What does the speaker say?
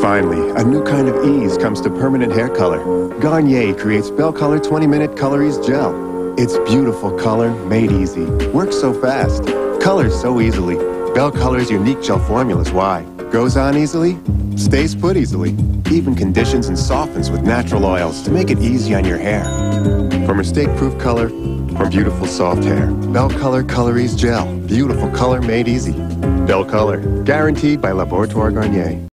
Finally, a new kind of ease comes to permanent hair color. Garnier creates Belle Color 20-minute Color Ease Gel. It's beautiful color made easy. Works so fast. Colors so easily. Belle Color's unique gel formula's why. Goes on easily, stays put easily. Even conditions and softens with natural oils to make it easy on your hair. For mistake-proof color, for beautiful soft hair. Belle Color Color Ease Gel. Beautiful color made easy. Belle Color. Guaranteed by Laboratoire Garnier.